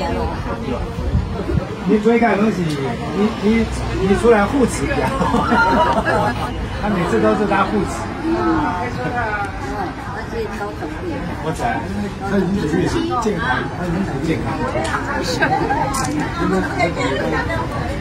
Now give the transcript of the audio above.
你做一个东西，你出来护持呀，他每次都是他护持。我猜，他已经是健康，他已经很健康。